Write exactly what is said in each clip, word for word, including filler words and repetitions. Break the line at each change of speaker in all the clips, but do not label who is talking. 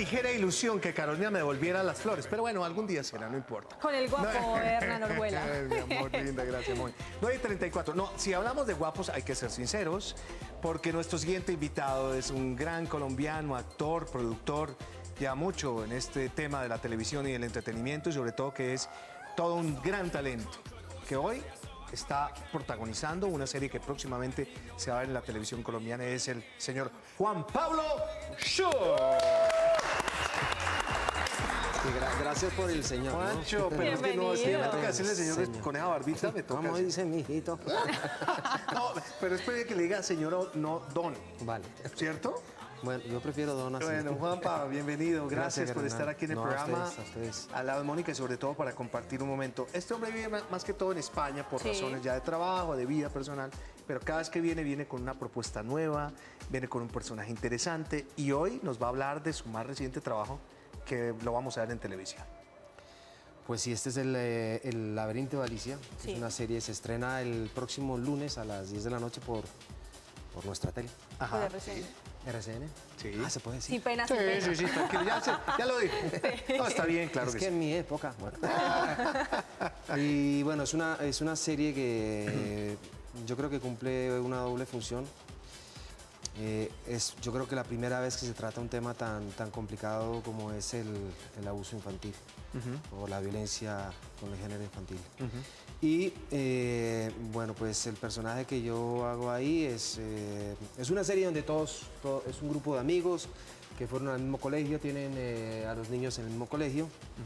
ligera ilusión que Carolina me devolviera las flores, pero bueno, algún día será, no importa.
Con el guapo
No.
Hernán Orjuela.
Mi amor, linda, gracias, muy. nueve y treinta y cuatro. No, si hablamos de guapos hay que ser sinceros, porque nuestro siguiente invitado es un gran colombiano, actor, productor, ya mucho en este tema de la televisión y el entretenimiento, y sobre todo que es todo un gran talento, que hoy está protagonizando una serie que próximamente se va a ver en la televisión colombiana, es el señor Juan Pablo Schur.
Gracias por el señor, ¿no?
Juancho, pero es que no, si me toca decirle señor,
Señor.
con esa barbita me toca.
¿Cómo dice mi hijito?
No, pero espere que le diga señor, no don,
Vale.
¿cierto?
Bueno, yo prefiero don así.
Bueno, Juanpa, bienvenido. Gracias,
Gracias,
por
Hernán.
estar aquí en el
No, a
programa.
ustedes, a ustedes.
Al lado de Mónica y sobre todo para compartir un momento. Este hombre vive ma- más que todo en España por
Sí.
razones ya de trabajo, de vida personal, pero cada vez que viene, viene con una propuesta nueva, viene con un personaje interesante y hoy nos va a hablar de su más reciente trabajo que lo vamos a ver en televisión.
Pues sí, este es el, eh, el Laberinto de Alicia.
Sí.
Es una serie, se estrena el próximo lunes a las diez de la noche por, por nuestra tele.
Por R C N.
R C N.
Sí.
Ah, se puede decir.
Sin pena,
Sí,
sin pena.
sí, sí, tranquilo, ya, se- ya lo dije. No, está bien, claro
es
que,
que
sí.
en mi época, bueno. Y bueno, es una, es una serie que eh, yo creo que cumple una doble función. Eh, es, yo creo que la primera vez que se trata un tema tan, tan complicado como es el, el abuso infantil o la violencia con el género infantil. Y eh, bueno, pues el personaje que yo hago ahí es, eh, es una serie donde todos, todo- es un grupo de amigos que fueron al mismo colegio, tienen eh, a los niños en el mismo colegio.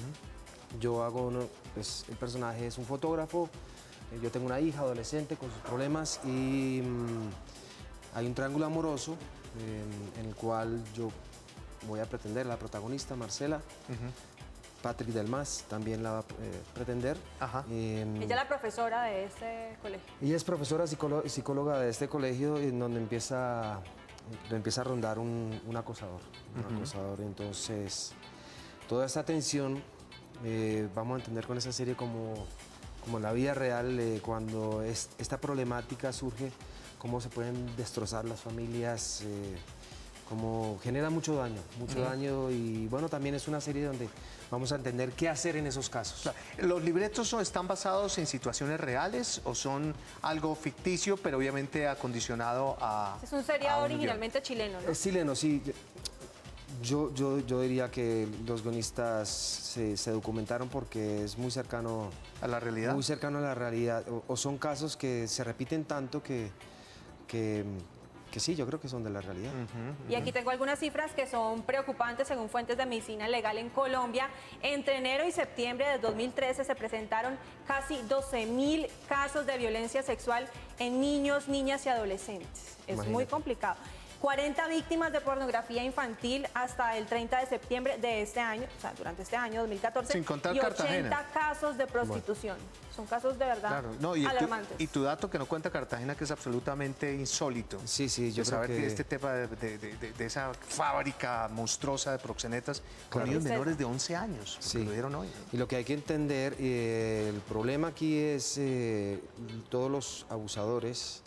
Yo hago, uno, pues el personaje es un fotógrafo, eh, yo tengo una hija adolescente con sus problemas y mm, hay un triángulo amoroso eh, en el cual yo voy a pretender, la protagonista Marcela, Patrick Delmas también la va a eh, pretender.
Ajá.
Eh,
Ella es la profesora de este colegio.
ella es profesora psicólo- psicóloga de este colegio en donde empieza, le empieza a rondar un, un acosador. Un acosador. Entonces, toda esta tensión eh, vamos a entender con esa serie como, como en la vida real, eh, cuando es- esta problemática surge, cómo se pueden destrozar las familias, eh, cómo genera mucho daño, mucho daño y bueno, también es una serie donde vamos a entender qué hacer en esos casos.
¿Los libretos son- están basados en situaciones reales o son algo ficticio, pero obviamente acondicionado a...
Es un seriado
a un guión?
originalmente chileno, ¿no?
Es chileno, sí. Yo, yo, yo diría que los guionistas se, se documentaron porque es muy cercano,
¿A la realidad?
muy cercano a la realidad. O, o son casos que se repiten tanto que, que, que sí, yo creo que son de la realidad.
Y aquí tengo algunas cifras que son preocupantes según fuentes de medicina legal en Colombia. Entre enero y septiembre de dos mil trece se presentaron casi doce mil casos de violencia sexual en niños, niñas y adolescentes. Es
Imagínate.
muy complicado. cuarenta víctimas de pornografía infantil hasta el treinta de septiembre de este año, o sea, durante este año dos mil catorce.
Sin contar
y
Cartagena.
ochenta casos de prostitución. Son casos de verdad
Claro, no, y, tu,
alarmantes.
y tu dato que no cuenta Cartagena, que es absolutamente insólito.
Sí, sí, yo
de
creo
saber que...
que-
este tema de, de- de- de- de esa fábrica monstruosa de proxenetas con
Claro.
niños
Sí.
menores de once años,
Sí.
que lo dieron hoy.
Y lo que hay que entender, eh, el problema aquí es eh, todos los abusadores,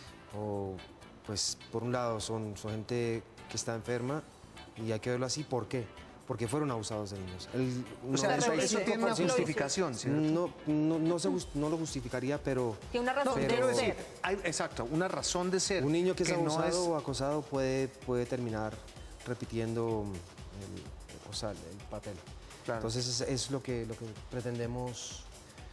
o pues por un lado son, son gente que está enferma y hay que verlo así, ¿por qué? Porque fueron abusados de niños. El
O sea, eso,
noventa y
eso
cinco
tiene una
por ciento.
justificación, ¿cierto?
no, no, no, se jus- no lo justificaría, pero
Tiene una razón
No,
de
quiero
ser.
decir, hay- exacto, una razón de ser.
un niño que es
no
abusado o acosado puede, puede terminar repitiendo el, o sea, el papel.
Claro.
Entonces es, es lo, que, lo que pretendemos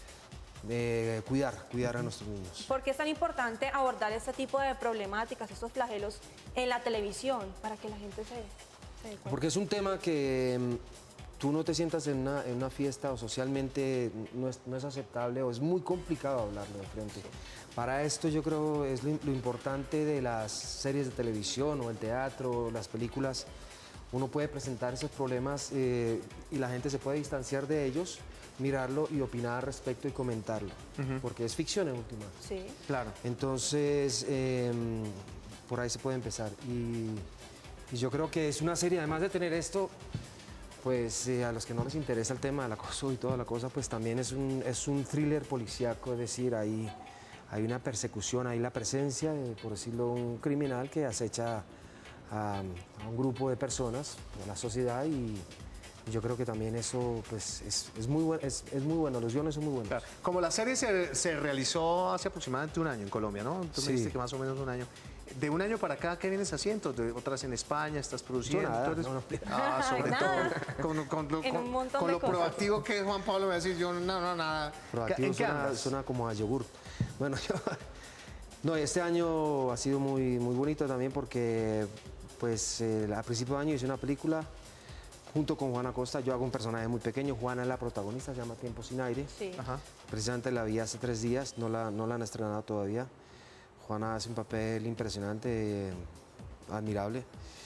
eh, cuidar, cuidar a nuestros niños.
¿Por qué es tan importante abordar este tipo de problemáticas, estos flagelos en la televisión, para que la gente se, se dé cuenta?
Porque es un tema que mm, tú no te sientas en una, en una fiesta o socialmente no es, no es aceptable o es muy complicado hablarlo de frente. Para esto yo creo es lo, lo importante de las series de televisión o el teatro, las películas. Uno puede presentar esos problemas eh, y la gente se puede distanciar de ellos, mirarlo y opinar al respecto y comentarlo, porque es ficción en última.
Sí.
Claro.
Entonces, eh, por ahí se puede empezar. Y, y yo creo que es una serie, además de tener esto, pues eh, a los que no les interesa el tema del acoso y toda la cosa, pues también es un, es un thriller policíaco, es decir, hay, hay una persecución, hay la presencia, de, por decirlo, un criminal que acecha a, a un grupo de personas, a la sociedad, y yo creo que también eso pues, es, es, muy, buen, es, es muy bueno, los guiones son muy buenos.
Claro. Como la serie se, se realizó hace aproximadamente un año en Colombia, ¿no? Tú
Sí.
me dijiste que más o menos un año. De un año para acá, ¿qué vienes haciendo? De otras en España, estás produciendo.
Yo nada,
tú eres-
no, no.
Ah, sobre
Nada.
todo. Con, con lo,
En un
con-
montón
con
de
lo
cosas.
proactivo que es Juan Pablo, me va a decir yo, no, no, nada.
Proactivo
¿En qué
suena,
andas?
suena como a yogur. Bueno, yo, no, este año ha sido muy, muy bonito también porque pues, eh, a principio de año hice una película junto con Juana Costa. Yo hago un personaje muy pequeño, Juana es la protagonista, se llama Tiempo sin aire.
Sí.
Ajá.
Precisamente la vi hace tres días, no la, no la han estrenado todavía. Juana hace un papel impresionante, eh, admirable.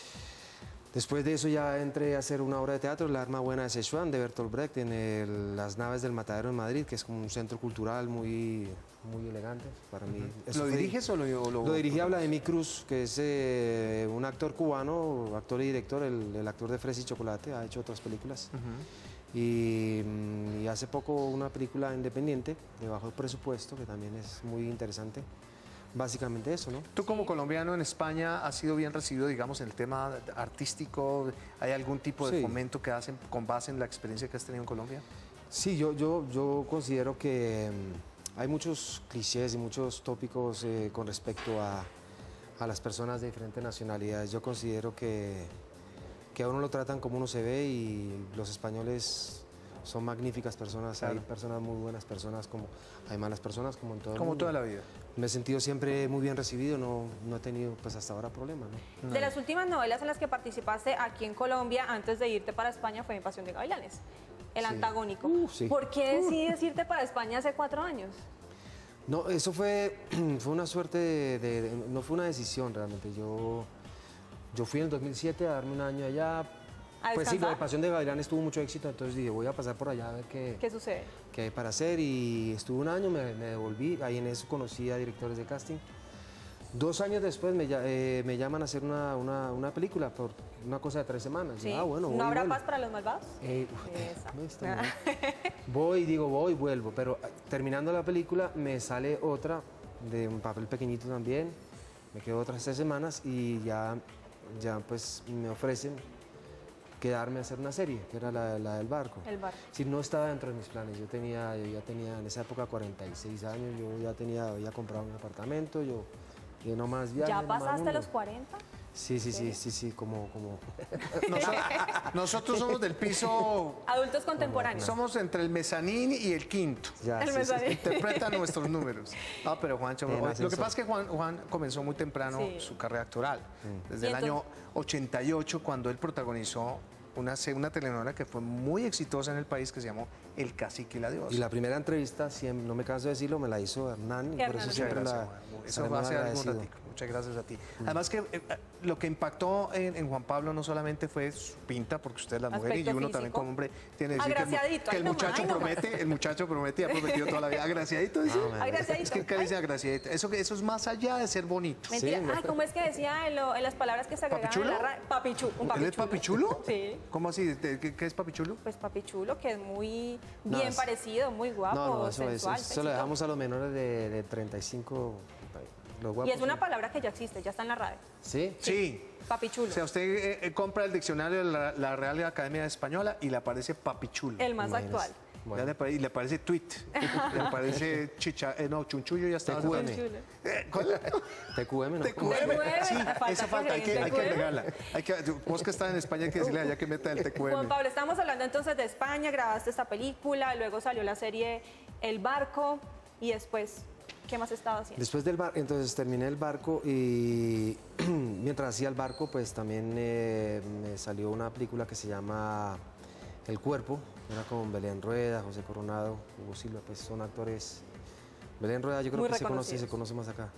Después de eso ya entré a hacer una obra de teatro, La Arma Buena de Szechuan, de Bertolt Brecht, en el- las naves del Matadero en Madrid, que es como un centro cultural muy, muy elegante para mí. Eso
¿Lo
fue-
diriges o lo, o lo-
Lo dirigí a Vladimir Cruz, que es eh, un actor cubano, actor y director, el, el actor de Fresa y Chocolate, ha hecho otras películas.
Ujú.
Y, mm, y hace poco una película independiente, de bajo presupuesto, que también es muy interesante. Básicamente eso, ¿no?
Tú como colombiano en España has sido bien recibido, digamos, en el tema artístico. ¿Hay algún tipo de
Sí.
fomento que hacen con base en la experiencia que has tenido en Colombia?
Sí, yo, yo, yo considero que mm, hay muchos clichés y muchos tópicos eh, con respecto a, a las personas de diferentes nacionalidades. Yo considero que, que a uno lo tratan como uno se ve y los españoles son magníficas personas.
Claro.
Hay personas muy buenas personas, como hay malas personas, como en todo el
Como
mundo.
toda la vida.
Me he sentido siempre muy bien recibido, no, no he tenido pues hasta ahora problemas, ¿no?
De las últimas novelas en las que participaste aquí en Colombia, antes de irte para España, fue Mi Pasión de Gavilanes, el
Sí.
antagónico.
Uh, sí.
¿Por qué decides irte para España hace cuatro años?
No, eso fue, fue una suerte, de, de- de- no fue una decisión realmente. Yo, yo fui en el dos mil siete a darme un año allá.
¿A
Pues sí,
descansar?
la Pasión de Gavilanes tuvo mucho éxito, entonces dije, voy a pasar por allá a ver qué,
¿Qué sucede?
qué hay para hacer. Y estuve un año, me, me devolví, ahí en eso conocí a directores de casting. Dos años después me, lla- eh, me llaman a hacer una, una, una película por una cosa de tres semanas.
¿Sí?
Ah, bueno, voy
¿No
y
habrá
vuelvo.
paz para los malvados?
Eh,
Esa.
no, está bien. Voy, digo, voy, vuelvo. Pero eh, terminando la película me sale otra de un papel pequeñito también. Me quedo otras tres semanas y ya, ya pues me ofrecen quedarme a hacer una serie, que era la, la del barco.
El barco.
Sí, no estaba dentro de mis planes. Yo tenía, yo ya tenía en esa época cuarenta y seis años, yo ya tenía, había comprado un apartamento, yo, yo no más viaje.
¿Ya
no más
pasaste
mundo.
los cuarenta?
Sí, sí, sí,
serio?
sí, sí, como, como...
Nosotros, nosotros somos del piso,
Adultos contemporáneos.
somos entre el mezanín y el quinto.
Ya,
El
sí, sí,
mezanín.
sí.
Interpretan nuestros números. Ah, pero Juancho,
En
lo que
ascensor.
pasa es que Juan, Juan comenzó muy temprano
Sí.
su carrera actoral. Desde
Y
el año
entonces-
ochenta y ocho, cuando él protagonizó una, se- una telenovela que fue muy exitosa en el país que se llamó El Cacique y la Diosa.
Y la primera entrevista, siempre, no me canso de decirlo, me la hizo Hernán y por
Hernán.
eso
Muchas
siempre
gracias,
la...
Juan. Eso
estaré
va a
muy
ser algún
agradecido.
ratico. Muchas gracias a ti. Además que eh, lo que impactó en, en Juan Pablo no solamente fue su pinta, porque usted es la mujer y
Aspecto
uno también
físico.
como hombre tiene que decir que el, mu-
Agraciadito,
que
ay,
el
no
muchacho
más, ay, no más.
promete, el muchacho promete y ha prometido toda la vida. Agraciadito, dice.
Ah, bueno.
Agraciadito.
Es que acá dice agraciadito. Eso, que- eso es más allá de ser bonito.
Mentira.
Sí,
Ay, ¿cómo es que decía en, lo- en las palabras que se agregaban en la
¿Papichulo?
radio? Papichu, un
¿Él
papichulo.
es papichulo?
Sí.
¿Cómo así? ¿De- ¿Qué, qué es papichulo?
Pues papichulo, que es muy
No,
bien
es-
parecido, muy guapo,
No, no, eso, es-
sensual.
eso
sexy
lo
top.
dejamos a los menores de, de treinta y cinco, los guapos.
Y es una
sí.
palabra que ya existe, ya está en la radio.
¿Sí?
Sí.
Papichulo.
O sea, usted eh, eh, compra el diccionario de la, la Real Academia Española y le aparece papichulo.
el más
Imagínese.
actual.
Ya
Bueno.
le apare- y le aparece tweet, le aparece chicha, eh, no, chunchullo ya está.
T Q M.
Papichulo.
Eh, ¿cuál?
T Q M, ¿no?
T Q M.
T Q M,
Sí,
falta
esa
que
falta, hay que,
agreguen
hay que
T Q M.
agregarla. Hay que, vos que estás en España hay que decirle allá que meta el T Q
Juan
M.
Pablo, estamos hablando entonces de España, grabaste esta película, luego salió la serie El Barco y después, ¿qué más estabas haciendo?
Después del barco, entonces terminé el barco y mientras hacía el barco, pues también eh, me salió una película que se llama El Cuerpo, era con Belén Rueda, José Coronado, Hugo Silva, pues son actores. Belén Rueda yo creo
Muy
que se conoce,
reconocidos.
se conoce más acá.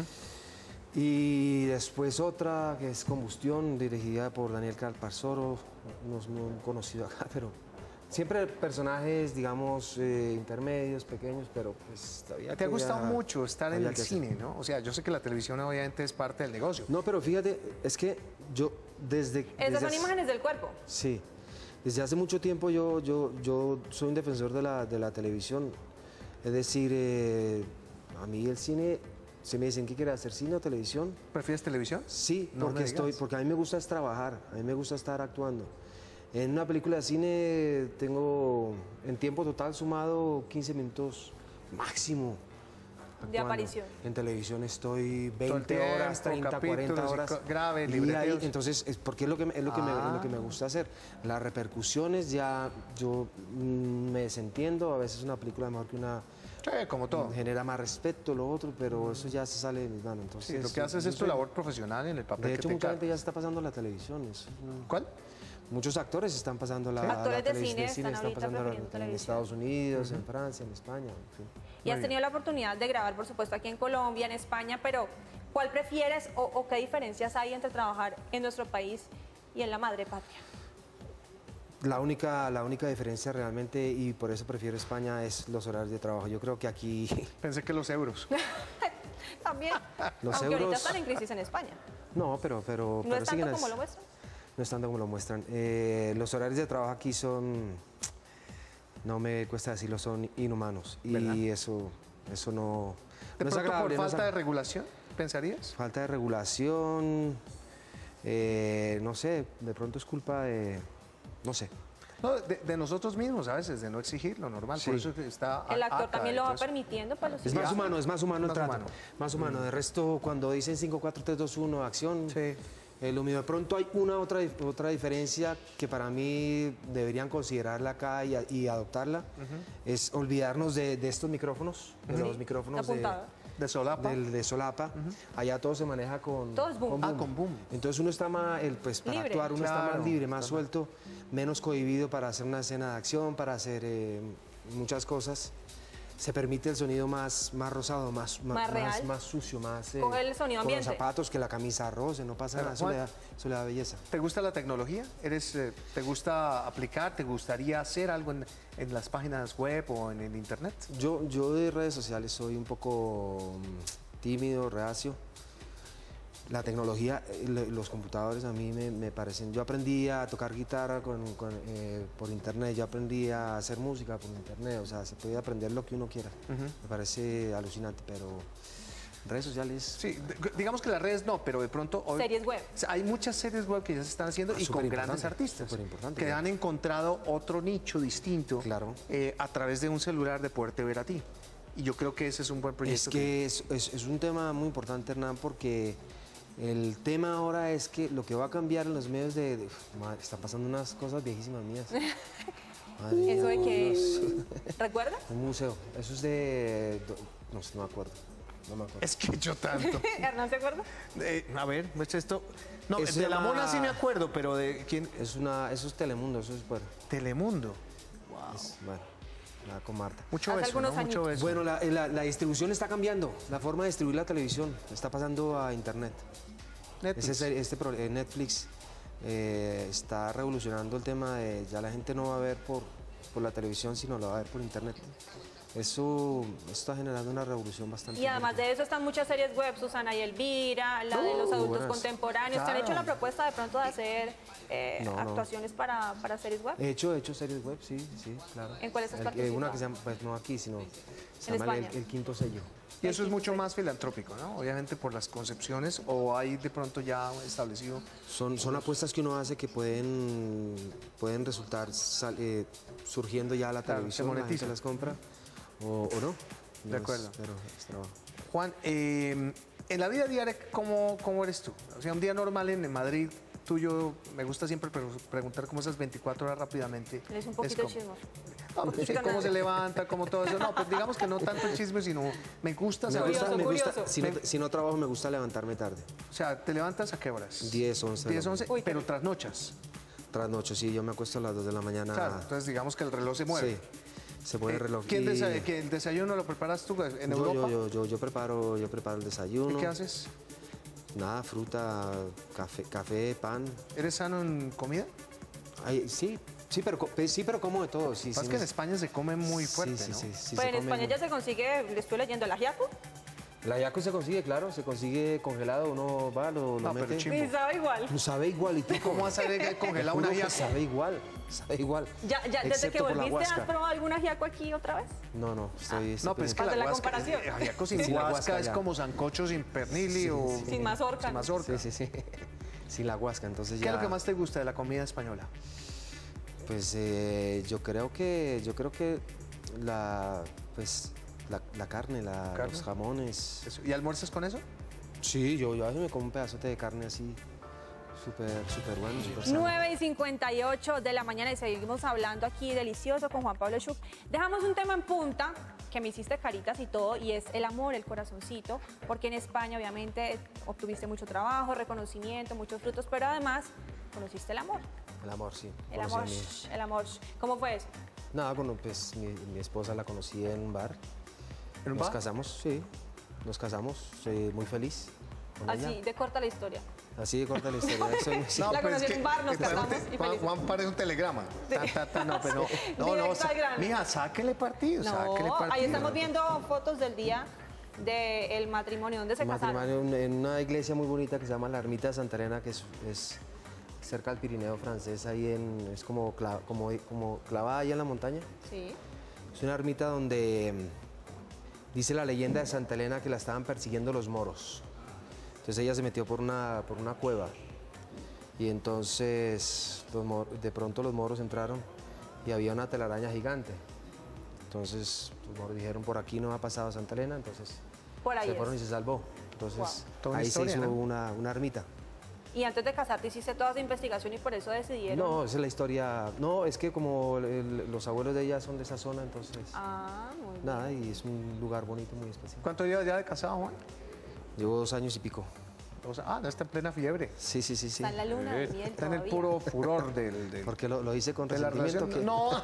Y después otra que es Combustión, dirigida por Daniel Calparsoro, no, no he conocido acá, pero siempre personajes, digamos, eh, intermedios, pequeños, pero pues todavía
Te ha
que
gustado
ya-
mucho estar en
había
el
que hacer.
cine, ¿no? O sea, yo sé que la televisión obviamente es parte del negocio.
No, pero fíjate, es que yo desde...
Estas
desde
son
hace-
imágenes del cuerpo.
Sí, desde hace mucho tiempo yo, yo, yo soy un defensor de la, de la televisión. Es decir, eh, a mí el cine si me dicen, ¿qué quieres hacer, cine o televisión?
¿Prefieres televisión?
Sí,
No
porque,
me
estoy,
digas.
porque a mí me gusta es trabajar, a mí me gusta estar actuando. En una película de cine tengo en tiempo total sumado quince minutos máximo.
De
actuando.
aparición.
En televisión estoy
Todo el
veinte horas,
tiempo,
treinta, cuarenta
capítulos y
horas.
co- grave,
Y ahí,
libreteos.
entonces, es porque es lo que, me- es lo que, me, es lo que me
Ah.
gusta hacer. Las repercusiones ya, yo mm, me desentiendo, a veces una película mejor que una
Sí, como todo.
genera más respeto, lo otro, pero eso ya se sale de mis manos. Entonces,
Sí, lo que haces
yo
es tu
soy-
labor profesional en el papel
De
que
hecho,
te
mucha
encargas.
gente ya está pasando a la televisión. es un-
¿Cuál?
Muchos actores están pasando la,
Sí.
la
Actores de
televisión,
cine están ahorita
pasando a la-
prefiriendo
en
televisión.
Estados Unidos, en Francia, en España. En fin.
Y has
Muy
tenido la oportunidad de grabar, por supuesto, aquí en Colombia, en España, pero ¿cuál prefieres o, o qué diferencias hay entre trabajar en nuestro país y en la madre patria?
La única, la única diferencia realmente, y por eso prefiero España, es los horarios de trabajo. Yo creo que aquí
Pensé que los euros.
También,
Los
aunque ahorita
euros-
están en crisis en España.
no, pero, pero,
No
pero
es tanto
siguen
como
as-
lo muestran.
No es tanto como lo muestran. Eh, los horarios de trabajo aquí son, no me cuesta decirlo, son inhumanos.
¿Verdad?
Y eso, eso no,
¿De
no es
pronto
agradable.
por
no es
falta de
ag-
regulación, pensarías?
Falta de regulación, eh, no sé, de pronto es culpa de, no sé.
No, de, de nosotros mismos a veces, de no exigir lo normal. Por
Sí.
eso es que está
El actor
acá
también
y
lo
todo
va
eso.
permitiendo, pues los
Es más
Ya.
humano, es más humano el
Más
trato.
humano.
Más humano. De resto, cuando dicen cinco, cuatro, tres, dos, uno, acción,
Sí.
eh, lo mismo. De pronto hay una otra, otra diferencia que para mí deberían considerarla acá y, y adoptarla. Es olvidarnos de, de estos micrófonos, de los micrófonos de,
apuntado.
De solapa.
del- de solapa. Allá todo se maneja con,
Todo es boom.
Ah, con boom.
Entonces uno está más, el, pues para
Libre.
actuar uno está
Claro,
más libre, más suelto, menos cohibido para hacer una escena de acción, para hacer eh, muchas cosas. Se permite el sonido más, más rosado, más, ma-
Más real.
más sucio, más... eh,
Coge el sonido
con los
ambiente.
zapatos, que la camisa roce, no pasa
Pero,
nada, eso
Juan-
le, da, eso le da belleza.
¿Te gusta la tecnología? ¿Eres, eh, ¿Te gusta aplicar? ¿Te gustaría hacer algo en, en las páginas web o en el internet?
Yo, yo de redes sociales soy un poco mm, tímido, reacio. La tecnología, eh, lo- los computadores a mí me, me parecen... Yo aprendí a tocar guitarra con, con, eh, por internet, yo aprendí a hacer música por internet, o sea, se puede aprender lo que uno quiera. Me parece alucinante, pero redes sociales...
Sí, de- digamos que las redes no, pero de pronto hoy...
Series web.
O sea, hay muchas series web que ya se están haciendo
Ah,
y con
superimportante,
grandes artistas
superimportante,
que
claro.
han encontrado otro nicho distinto
Claro.
eh, a través de un celular de poderte ver a ti. Y yo creo que ese es un buen
Es
proyecto.
que es, es- es un tema muy importante, Hernán, porque el tema ahora es que lo que va a cambiar en los medios de... de- uf, madre, están pasando unas cosas viejísimas mías. Madre
Eso de
mía,
que...
Dios.
¿Recuerdas?
Un museo. Eso es de... No sé, no me acuerdo. No me acuerdo.
Es que yo tanto.
¿Hernán se acuerda?
Eh, a ver, muestra esto. No,
Eso
de
se
la
llama-
mona sí me acuerdo, pero de quién.
Es una, eso es Telemundo, eso es bueno.
Telemundo.
es- bueno, nada con Marta.
Mucho
Hace
beso,
algunos
¿no? Mucho
añitos.
beso.
Bueno, la, la- la distribución está cambiando. La forma de distribuir la televisión está pasando a internet.
Netflix.
Ese, este, pro- eh, Netflix eh, está revolucionando el tema de ya la gente no va a ver por, por la televisión, sino lo va a ver por internet. Eso, eso está generando una revolución bastante
Y además
fuerte.
de eso están muchas series web, Susana y Elvira, la de los
Uh,
adultos
buenas.
contemporáneos. ¿Te han
Claro.
hecho la propuesta de pronto de hacer eh,
No, no.
actuaciones para, para series web?
He hecho, he hecho series web, sí, sí, claro.
¿En cuáles has
El- eh,
participado?
Una que se llama, pues no aquí, sino se
En
llama el,
España.
el Quinto Sello.
Y eso es mucho más filantrópico, ¿no? Obviamente por las concepciones, o hay de pronto ya establecido.
Son, son apuestas que uno hace que pueden, pueden resultar sal- eh, surgiendo ya a la
Claro,
televisión,
se
la gente
monetiza.
las compra o, o no.
De
Es-
acuerdo.
Pero es trabajo.
Juan, eh, en la vida diaria, ¿cómo, ¿cómo eres tú? O sea, un día normal en Madrid, tuyo, me gusta siempre pre- preguntar cómo esas veinticuatro horas rápidamente.
Eres un
es
poquito
como-
chismoso.
No, pues, sí, cómo se levanta, cómo todo eso. No, pues digamos que no tanto el chisme, sino me gusta
Me
saber.
Curioso,
gusta, me gusta-
curioso.
si, no, si no trabajo, me gusta levantarme tarde.
O sea, ¿te levantas a qué horas?
diez, once de la
diez, once,
Uy,
pero
qué-
trasnochas.
Trasnocho, sí, yo me acuesto a las dos de la mañana.
Claro, entonces digamos que el reloj se mueve.
Sí, se pone
Eh,
el reloj.
¿Quién
y-
desa- que el desayuno lo preparas tú en
yo,
Europa?
yo, yo, yo, yo preparo, yo preparo el desayuno.
¿Y qué haces?
Nada, fruta, café, café, pan.
¿Eres sano en comida?
Ay, sí, sí, pero, co- sí, pero como de todo. Sí,
Pasa
sí,
que en
me-
España se come muy fuerte,
sí, sí,
¿no?
sí, sí,
Pues
se
en
come
España
muy-
ya se consigue, le estoy leyendo el ajiaco.
El ajiaco se consigue, claro, se consigue congelado, uno va, lo, lo
No, pero
mete.
chimbo.
Sí, sabe igual.
No sabe igual, ¿y tú
¿Cómo vas a ver congelar un
Juro que
ajiaco?
Sabe igual, sabe igual.
Ya, ya, desde
Excepto
que
por la
volviste, ¿has
huasca.
probado algún ajiaco aquí otra vez?
No, no, estoy... estoy
No, pero es que
Haz
la,
la
guasca,
comparación.
eh, ajiaco sin
Sin la
guasca
guasca
es
ya.
como sancocho sin pernil
Sí,
o
sí, sí.
Sin mazorca.
sin mazorca.
Sí, sí, sí. Sin la guasca, entonces
¿Qué
ya...
es lo que más te gusta de la comida española?
Pues eh, yo creo que, yo creo que la, pues, la, la carne, la-
¿Carne?
los jamones...
Eso. ¿Y almuerzas con eso?
Sí, yo, yo a veces me como un pedazote de carne así, súper, súper bueno, súper sano.
nueve y cincuenta y ocho de la mañana y seguimos hablando aquí delicioso con Juan Pablo Schuch. Dejamos un tema en punta que me hiciste caritas y todo, y es el amor, el corazoncito, porque en España obviamente obtuviste mucho trabajo, reconocimiento, muchos frutos, pero además conociste el amor.
El amor, sí.
El
conocí a
amor,
mi-
el amor. ¿Cómo fue eso?
Nada, bueno, pues mi, mi esposa la conocí en un bar.
¿En un
Nos
bar?
casamos, sí. Nos casamos, soy muy feliz con
Así,
ella.
de corta la historia.
Así de corta la historia. soy- sí.
La conocí en un bar, nos
eh, Juan-
casamos y
Juan,
felices.
Juan parece un telegrama. Ta, ta, ta, no, pero no, no,
Directo
sa-
al grano.
mija, sáquele partido, sáquele
No,
partido.
ahí estamos viendo fotos del día del matrimonio. ¿Dónde se casaron?
Matrimonio en en una iglesia muy bonita que se llama la Ermita de Santa Elena, que es, es cerca del Pirineo francés, ahí en, es como, cla- como, como clavada ahí en la montaña.
Sí.
Es una ermita donde mm, dice la leyenda de Santa Elena que la estaban persiguiendo los moros. Entonces ella se metió por una, por una cueva y entonces los mor- de pronto los moros entraron y había una telaraña gigante. Entonces los moros dijeron, por aquí no ha pasado Santa Elena, entonces
Por ahí
se
es.
fueron y se salvó. Entonces
Wow.
Toda una
ahí
historia,
se hizo
¿no?
una, una ermita.
Y antes de casarte hiciste toda esa investigación y por eso decidieron.
No, esa es la historia. No, es que como el- los abuelos de ella son de esa zona, entonces
Ah, muy bien.
nada, y es un lugar bonito, muy especial.
¿Cuánto llevas ya de casado, Juan?
Llevo dos años y pico.
O sea, ah, no está en plena fiebre.
Sí, sí, sí, sí.
Está en la luna de miel
Está en el
todavía.
puro furor del, del-
Porque lo, lo hice con
de la
resentimiento.
relación.
que-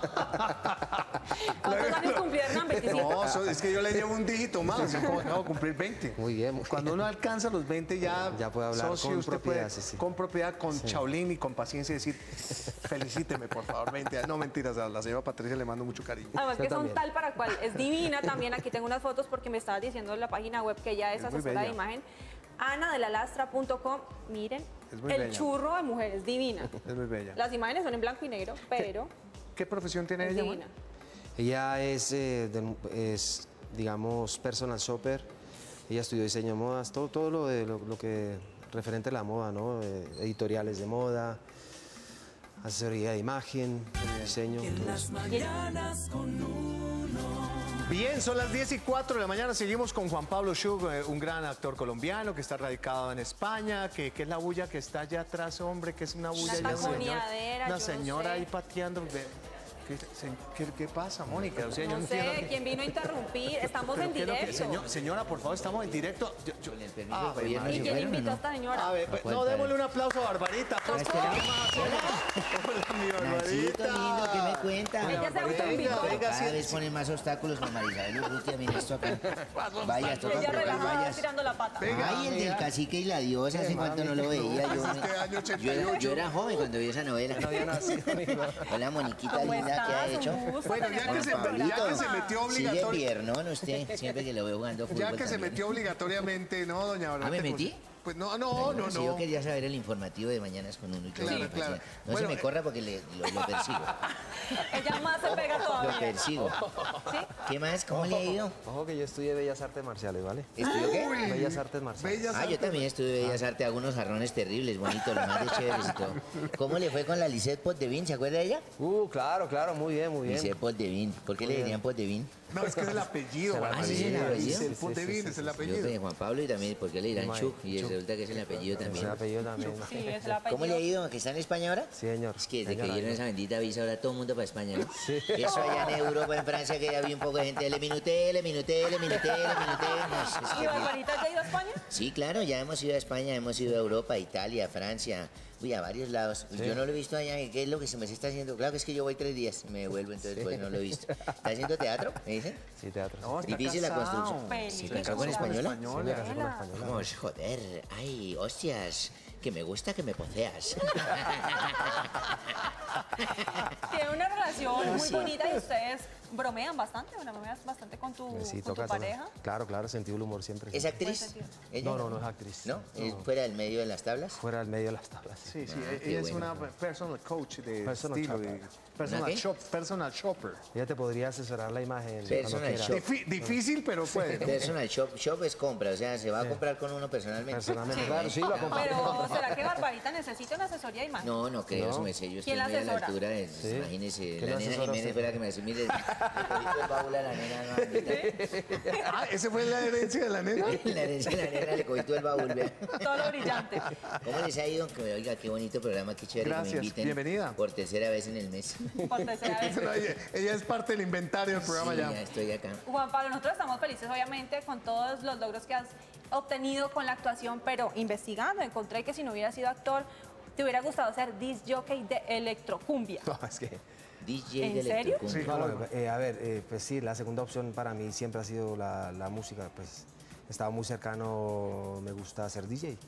No.
¿Cuántos años cumplieron? veinticinco.
No, so- es que yo le llevo un dígito más. Yo como acabo de cumplir veinte.
Muy bien, muy
Cuando
bien.
uno alcanza los veinte ya,
Ya puede hablar
socio,
con
usted
propiedad,
puede-
sí, sí.
con propiedad, con chaulín y con paciencia y decir, felicíteme, por favor, veinte años. No, mentiras, a la señora Patricia le mando mucho cariño.
Además
Yo
que son
también.
tal para cual. Es divina también. Aquí tengo unas fotos porque me estabas diciendo en la página web que ella es,
Es muy
asesora de
bella.
imagen. ana de la lastra punto com. Miren,
Es muy
el
bella.
churro de mujeres, divina.
Es muy bella.
Las imágenes son en blanco y negro, pero
¿Qué profesión tiene
es
ella, Juan?
divina.
Ella es, eh, de- es, digamos, personal shopper. Ella estudió diseño de modas, todo, todo lo, de, lo, lo que referente a la moda, ¿no? Eh, editoriales de moda, asesoría de imagen, diseño. todo eso.
Bien, son las diez y cuatro de la mañana. Seguimos con Juan Pablo Schuch, eh, un gran actor colombiano que está radicado en España. Que, que es la bulla que está allá atrás, hombre? Que es una bulla.
Una
allá, señor?
taconeadera,
Una
yo
señora
sé.
ahí pateando. Ve, ¿Qué, se- qué- qué pasa, Mónica? O sea, yo
No
entiendo
sé
que-
quién vino a interrumpir. Estamos
pero
en
¿qué es lo que-
directo.
señor- señora, por favor, estamos en directo. Yo- yo-
Con el permiso
Ah,
del gobierno,
María.
¿Y
¿se
quién
fueron o
invitó a
no?
esta señora?
A ver, pues,
¿Cuál
no,
padre?
démosle un aplauso a Barbarita. Por
Ah,
favor.
espera.
Hola, mi
Nachito
Barbarita.
lindo, ¿qué me cuenta?
Ella se
Barbarita,
autoinvitó.
venga, venga,
Cada
sí,
vez
sí.
ponen más obstáculos con Marisabel Urrutia, mira esto acá. Vaya, toca
Ella
probar
relajada
vallas.
tirando la pata.
Venga,
Ay, el del
amiga.
cacique y la diosa, hace cuánto no lo veía. Yo,
Este año
yo,
ochenta y
era,
ocho.
yo era joven cuando vi esa novela. Hola, Moniquita
¿Cómo
linda, ¿qué ha
estás?
hecho?
Un gusto
Bueno, ya
tenerte
que, se,
en el
ya que se
programa.
metió
Sigue
obligatorio.
piernón usted, siempre que lo veo jugando fútbol
Ya que se
también.
metió obligatoriamente, ¿no, doña Barbarita?
¿Ah, me
Pues-
metí?
Pues no, no, no,
Si
no.
yo quería saber el informativo de Mañanas con uno y todo
Claro,
lo que
claro.
hacía. No
Bueno,
se me corra porque le, lo, lo persigo.
Ella más se pega
Lo
todavía.
persigo.
¿Sí?
¿Qué más? ¿Cómo le ha ido?
Ojo que yo estudié Bellas Artes Marciales, ¿vale?
¿Estudió qué?
Bellas Artes Marciales.
Bellas
Ah, yo
artes.
también estuve Bellas Artes, hago unos jarrones terribles, bonitos, los más de chéveres y todo. ¿Cómo le fue con la Lisette Potvin? ¿Se acuerda de ella?
Uh, claro, claro, muy bien, muy bien.
Lisette Potvin. ¿Por qué le dirían Potvin?
No, es que es el apellido.
Ah,
¿sí es el apellido?
Dice el
Sí,
Ponte
sí,
Vin,
sí,
es el
Yo
apellido.
de Juan Pablo y también, ¿por qué le dirán
Imay,
Chuck? Y
Chuck.
resulta que es el apellido
Ese
también.
apellido también.
Sí, es el apellido.
¿Cómo le ha ido? ¿Que está en España ahora?
Sí, señor.
Es que desde que
Señora,
dieron
yo-
esa bendita visa, ahora todo el mundo para España, ¿no? Eso allá en Europa, en Francia, que ya había un poco de gente, le minuté, le minuté, le minuté, le minuté. No, es- es
¿Y
que-
Barbarita ya ha ido a España?
Sí, claro, ya hemos ido a España, hemos ido a Europa, Italia, Francia, uy, a varios lados. Yo no lo he visto allá, ¿qué es lo que se me está haciendo? Claro que es que yo voy tres días, me devuelvo, entonces pues no lo he visto. ¿Está haciendo teatro? ¿Me dicen?
Sí, teatro.
No, está
Difícil la
casado.
construcción.
Película.
¿Se casó con española?
Sí, me casé con una española.
Vamos, joder, ay, hostias, que me gusta que me poseas.
Tiene una relación muy
Sí.
bonita y ustedes bromean bastante, bromeas bastante con tu,
Sí,
con
toca,
tu pareja.
toca. Claro, claro, sentido del humor siempre.
¿Es
sí.
actriz? ¿Ella?
No, no, no es actriz.
¿No? ¿Es
No.
fuera del medio de las tablas?
Fuera del medio de las tablas.
Sí, sí,
Ah, qué
ella es
bueno.
una personal coach de
Personal
estilo,
shopper.
de personal,
qué?
shop, personal shopper.
Ella te podría asesorar la imagen
Personal
cuando quiera.
shop.
Difi- difícil, pero puede. ¿no?
Personal shop, shop es compra, o sea, se va a comprar con uno personalmente.
Personalmente, claro, sí, lo acompaño.
Pero ¿será que Barbarita necesita una asesoría de imagen?
No, no creo,
No.
su merced, yo estoy
¿Quién la
muy a la
asesora?
altura de,
Sí.
imagínese,
¿Quién
la
la
nena
asesora
Jiménez
usted?
fue la que me decía, mire, le cogí el baúl a la nena, no,
Ah, ¿esa fue la herencia de la nena?
la herencia de la nena, le cogí todo el baúl, vea.
Todo lo brillante.
¿Cómo les ha ido? Que, oiga, qué bonito programa, qué chévere que
Gracias,
me inviten.
bienvenida.
Por tercera vez en el mes.
Por tercera vez.
No, ella, ella es parte del inventario del programa
Sí,
ya.
ya estoy acá.
Juan Pablo, nosotros estamos felices obviamente con todos los logros que has obtenido con la actuación, pero investigando encontré que si no hubieras sido actor, te hubiera gustado ser disc jockey de electrocumbia.
No, es que...
D J
¿En
de
serio?
Electrocumbia.
Sí.
No, no, eh, a ver, eh, pues sí, la segunda opción para mí siempre ha sido la, la música, pues estaba muy cercano, me gusta ser D J.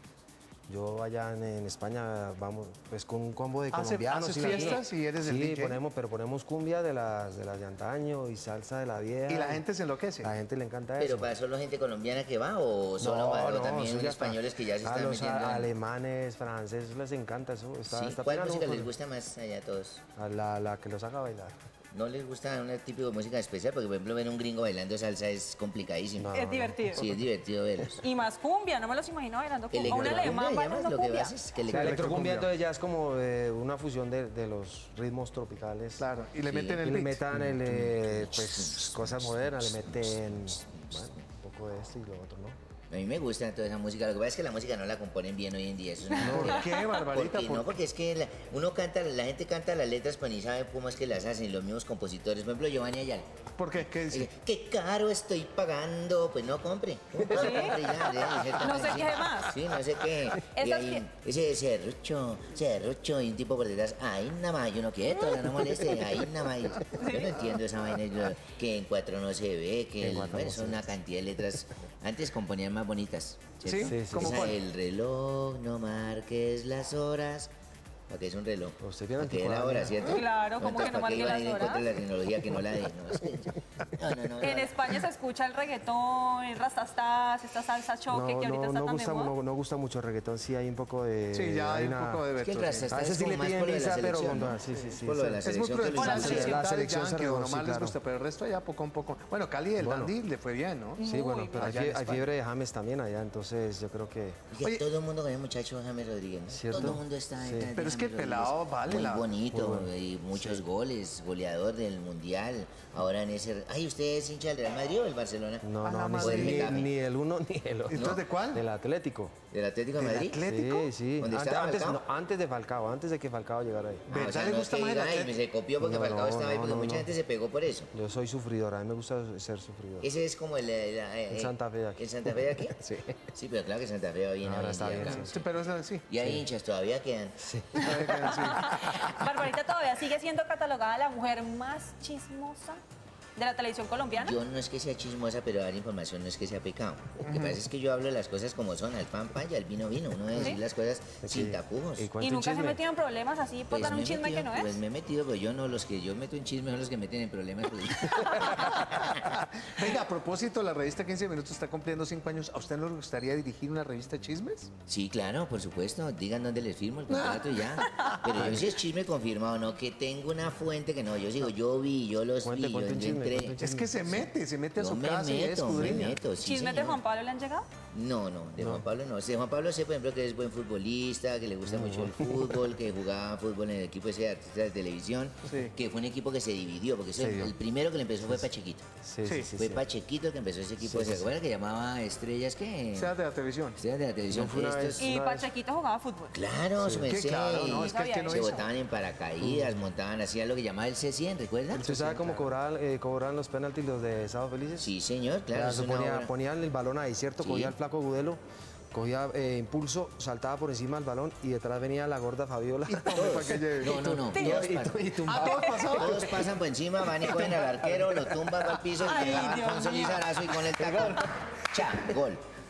Yo allá en, en España vamos pues con un combo de
¿Hace-
colombianos.
haces
y latinos.
fiestas y eres el
Sí,
D J?
ponemos, pero ponemos cumbia de las, de las de antaño y salsa de la vieja.
Y la gente se enloquece.
La gente le encanta
¿Pero
eso.
para solo gente colombiana que va o solo para o también
eso ya
españoles
está.
que ya se
a
están
los
metiendo?
a-
en-
alemanes, franceses, les encanta eso. Está,
Sí,
está
¿cuál
pegando
música
con-
les gusta más allá a todos?
a la, la que los haga bailar.
¿No les gusta un tipo de música especial? Porque, por ejemplo, ver un gringo bailando salsa es complicadísimo.
No.
Es divertido.
Sí, es divertido verlos.
Y más cumbia, no me los imagino bailando cumbia. Un
Electrocumbia,
alemán
llamas
bailando
lo que
cumbia.
haces, que
La
electro-
electrocumbia entonces ya es como eh, una fusión de, de los ritmos tropicales.
Claro, y le
Sí.
meten
Y
el
le
beat.
metan el, eh, pues, cosas modernas, le meten bueno, un poco de esto y lo otro, ¿no?
A mí me gusta toda esa música. Lo que pasa es que la música no la componen bien hoy en día. Eso es una
¿Por
mentira.
qué, Barbarita?
Porque,
¿Por
no, porque es que la, uno canta, la gente canta las letras, pero ni sabe cómo es que las hacen. Los mismos compositores, por ejemplo, Giovanni Ayala.
¿Por qué? ¿Qué dice?
Dice, qué caro estoy pagando. Pues no compre. No compre y ya, ya, y cierta
No sé
canción.
qué más.
Sí, no sé qué. Y
Esas
ahí, ese serrucho, serrucho, y un tipo por detrás, ahí nada más, yo no quieto, no moleste, ahí nada más. Yo no entiendo esa vaina, yo- que en cuatro no se ve, que
En
el,
cuatro
bueno,
no se
son
ve.
una cantidad de letras. Antes componían más bonitas.
¿Sí?
¿cierto?
Sí, sí,
¿Cómo
Esa,
cuál?
el reloj, no marques las horas. ¿Para qué es un reloj?
Usted bien
¿Para qué es la
anticuado,
hora,
ya.
cierto?
Claro, ¿cómo
Entonces,
que no
¿para qué
marque
iban a
las
ir en contra de
horas?
la tecnología que no la de? No, es que- no, no, no,
En
no.
España se escucha el reggaetón, el rastastas, esta salsa choque
No,
que ahorita
no,
está
no,
tan
gusta,
de moda.
no, no gusta mucho el reggaetón, sí hay un poco de...
Sí, ya hay un
una-
poco de
Es que el
Beto, sí.
rasta
A veces
es
sí
como
le
más
piden
por lo de la
misa, pero
selección,
cuando-
¿no?
sí, sí, sí,
Por lo de
sí.
la
Es muy
selección que les
cruel.
la
gusta.
selección.
La
Daddy
selección se
Yankee,
regó,
nomás
sí,
les
claro.
gusta, pero el resto ya poco a poco. Bueno, Cali del
Bueno.
Dandí le fue bien, ¿no?
Sí, bueno, pero hay,
allá en
fie- hay
España.
fiebre de James también allá, entonces yo creo que...
Y que
Oye,
todo el mundo con el muchacho James Rodríguez, ¿no?
¿Cierto?
Todo el mundo está
Sí.
detrás de
Pero es que el
James
pelado
Rodríguez.
vale
Muy
la-
bonito,
Muy bueno.
y muchos goles, goleador del Mundial. Ahora en ese... Ay, ¿usted es hincha del Real Madrid o del Barcelona?
No,
A la
no, ni,
madre.
ni-
Getafe.
ni el uno ni el otro.
¿Entonces de cuál?
Del Atlético.
¿Del Atlético de
¿Del
Madrid?
Atlético?
Sí, sí.
¿Dónde
Antes,
estaba
antes,
Falcao?
no, antes de Falcao, antes de que Falcao llegara ahí.
Ah,
¿Verdad
o sea,
le
no
gusta
es que
más el
diga, "Ay,
Atlético"?
se copió porque
No,
Falcao
no,
estaba ahí,
no,
porque
no,
mucha
no.
gente se pegó por eso.
Yo soy sufridor, a mí me gusta ser sufridor.
Ese es como el... el, el-
El Santa Fe de aquí.
¿El Santa Fe de aquí?
Sí.
Sí, pero claro que Santa Fe va bien
Ahora
hoy en
está
día
bien,
acá.
sí.
Sí, pero es sí.
Y hay hinchas, todavía quedan.
Sí.
Barbarita todavía sigue siendo catalogada la mujer más chismosa de la televisión colombiana.
Yo no es que sea chismosa, pero dar información no es que sea pecado. Lo que pasa es que yo hablo las cosas como son, al pan pan y al vino vino. Uno debe decir
¿Sí?
las cosas sin
Sí.
tapujos.
Y cuenta
Y
un
nunca se
chisme.
metido en problemas así por
Pues
dar
me
un
he
chisme
metido-
que no es.
Pues me he metido, pero yo no, los que yo meto en chisme son los que meten en problemas. pues.
Venga, a propósito, la revista quince minutos está cumpliendo cinco años. ¿A usted no le gustaría dirigir una revista de chismes?
Sí, claro, por supuesto. Digan dónde les firmo el contrato y ya. Pero yo sí es chisme confirmado, no que tengo una fuente que no. Yo sigo, yo vi, yo los
Cuente,
vi,
cuente
yo
un chisme,
entré.
cuente un
Es que se mete, se mete a
Yo
su
me
casa y
meto, me
escudriña.
meto. Sí,
¿Chismes de
señor.
Juan Pablo le han llegado?
No, no, de Juan Pablo no. De Juan Pablo sé, por ejemplo, que es buen futbolista, que le gusta mucho el fútbol, que jugaba fútbol en el equipo ese de artistas de televisión,
Sí.
que fue un equipo que se dividió, porque eso,
Se dio.
el primero que le empezó fue Pachequito.
Sí,
Sí.
sí, sí.
Fue
sí.
Pachequito el que empezó ese equipo,
Sí,
¿se
sí,
acuerdan que llamaba Estrellas qué?
Sea de la televisión.
Estrellas de la televisión.
No fue una
Estos-
vez.
Y
Una vez-
Pachequito jugaba fútbol.
Claro, su
Que
merced,
claro, no, es que el que no
se
hizo.
botaban en paracaídas, montaban, hacían lo que llamaba el C cien, ¿recuerdan?
¿Usted sabe cómo cobraban, eh, cobraban los penaltis los de Sábado Felices?
Sí, señor, claro.
Claro,
es
se
una
ponía-
obra.
ponían el balón ahí, ¿cierto?
Sí.
Cogía el flaco Gudelo, cogía eh, impulso, saltaba por encima del balón y detrás venía la gorda Fabiola.
Hombre, para que lleve.
No, no, no.
Y-
Todos,
y-
pasan.
y tumbaba.
Ah, todos pasaban.
Todos pasan por encima, van y cogen al arquero, lo tumban al piso,
Ay,
y le dan
Dios
con
mío.
Solizarazo y con el tacón. Cha, gol.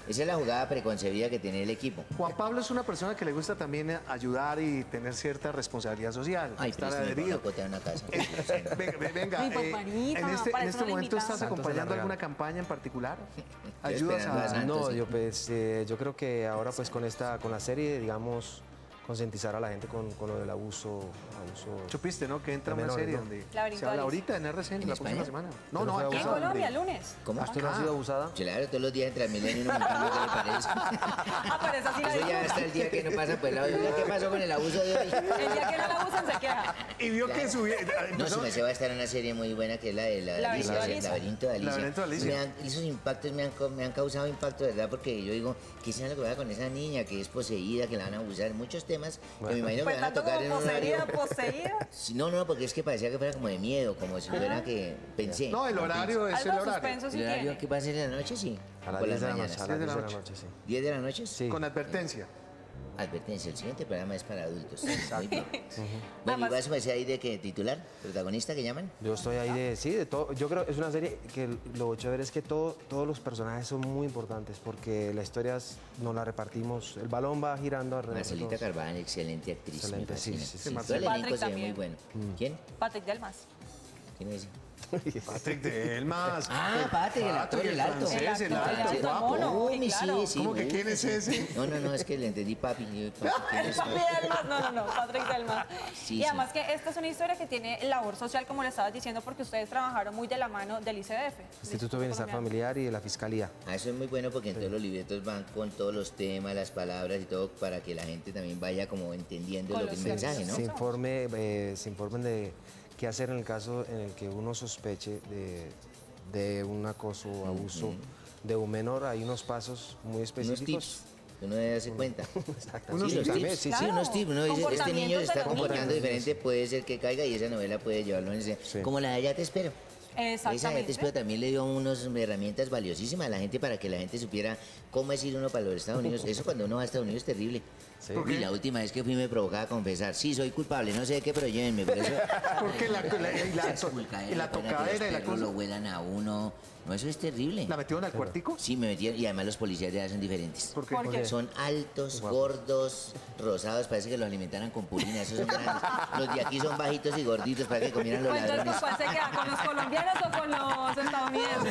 Esa es la jugada preconcebida que tiene el equipo.
Juan Pablo es una persona que le gusta también ayudar y tener cierta responsabilidad social.
Ay,
estar
pero es que me
adherido.
pongo a cotear una casa.
Venga, venga,
Ay,
eh,
Barbarita,
en este,
para
en
eso
este
no la
momento estás
invitamos.
acompañando
regalo.
alguna campaña en particular.
Estoy
Ayudas
esperando a
a...
Santos.
No,
sí.
yo pues eh, yo creo que ahora pues con esta con la serie, digamos, concientizar a la gente con, con lo del abuso, abuso.
Supiste, ¿no? Que entra
De
una
menores,
serie
¿no?
donde
Laberinto
se habla
de Alicia.
ahorita en R C N
¿En
la próxima
España?
semana. No,
Pero
no,
fue
aquí
En
abusado.
Colombia, lunes.
¿Cómo?
¿Usted no ha sido abusada?
Claro, todos los días entre Transmilenio y uno montando, ¿qué le parece?
Ah, pero esa sí la
Eso ya
disfruta.
hasta el día que no pasa por el lado. ¿Qué pasó con el abuso de hoy?
El día que no la usan se queja.
Y vio que subía...
No, si me se va a estar en una serie muy buena que es la de la de
Laberinto
Alicia,
de
el
Alicia.
laberinto de Alicia.
Laberinto de Alicia.
Me han- esos impactos me han, co- me han causado impacto, ¿verdad? Porque yo digo, ¿qué será lo que va con esa niña que es poseída, que la van a abusar? Muchos temas que me imagino que
Pues
van a
tanto
tocar
como
en un
poseída,
horario.
poseída.
Sí, no, no, porque es que parecía que fuera como de miedo, como si fuera que pensé.
No, el horario es el
Algo de
horario.
suspenso sí
¿El horario
tiene.
qué va a ser en la noche? Sí.
A las
Por
diez de la
mañanas.
noche, a las
diez de
diez
la
de la
noche.
noche, sí.
¿diez de la noche?
Sí.
Con advertencia.
Advertencia, el siguiente programa es para adultos. Muy bien. Bueno,
Además-
¿y vas a pasar ahí de que titular? ¿Protagonista que llaman?
Yo estoy ahí de, sí, de todo. Yo creo que es una serie que lo chévere es que todo, todos los personajes son muy importantes porque la historia es- nos la repartimos, el balón va girando alrededor de
Marcelita
todos.
Carvajal, excelente actriz.
Excelente,
me fascina.
sí, sí,
sí.
Todo el
Patrick
elenco se ve
también.
muy bueno.
Mm.
¿Quién?
Patrick Delmas.
¿Quién es ese?
Patrick Delmas.
Ah, Patrick, el actor,
Patrick,
el alto.
francés, el
El
alto,
alto,
guapo.
mono.
Uy,
sí, claro.
sí, sí.
¿Cómo que
uy,
quién es
sí.
ese?
No, no, no, es que le entendí papi. Yo, papi, ¿quién es?
Papi Delmas, no, no, no, Patrick Delmas.
Sí,
y además que esta es una historia que tiene labor social, como le estabas diciendo, porque ustedes trabajaron muy de la mano del I C D F.
Instituto de Bienestar
Colombiano.
Familiar y de la Fiscalía.
Ah, eso es muy bueno porque en todos los libretos van con todos los temas, las palabras y todo para que la gente también vaya como entendiendo
Con
lo que es
los
el mensaje, ¿no?
Se informe, eh, se informen de qué hacer en el caso en el que uno sospeche de, de un acoso o abuso de un menor. Hay unos pasos muy
Unos
específicos.
tips que uno debe darse cuenta.
Unos
sí, los
tips.
tips, sí, sí,
Claro.
unos tips. Uno dice, este niño se está
Comportamientos de los
comportando
niños.
diferente, puede ser que caiga y esa novela puede llevarlo en ese...
Sí.
Como la de Ya te espero. Esa Ya te
Exactamente.
espero también le dio unas herramientas valiosísimas a la gente para que la gente supiera cómo es ir uno para los Estados Unidos. Eso cuando uno va a Estados Unidos es terrible.
Sí.
¿Por
Y
qué?
la última vez que fui me provocaba a confesar, sí, soy culpable, no sé de qué, pero llévenme. Por eso,
Porque la, la, y la,
esa esculcadera,
y la
pena que
tocadera
los
y la
perros
cosa.
lo huelan a uno. No, eso es terrible.
¿La metieron al cuartico?
Sí, me metieron. Y además los policías de allá son diferentes.
¿Por qué?
¿Por qué?
Son altos, gordos, rosados, parece que los alimentaran con purina, esos son grandes. Los de aquí son bajitos y gorditos, para que comieran los
Pues entonces,
ladrones.
¿con cuál se queda? ¿Con los colombianos o con los estadounidenses?